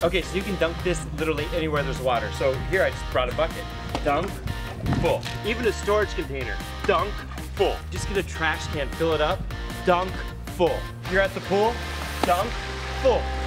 Okay, so you can dunk this literally anywhere there's water. So here I just brought a bucket. Dunk, full. Even a storage container, dunk, full. Just get a trash can, fill it up, dunk, full. You're at the pool, dunk, full.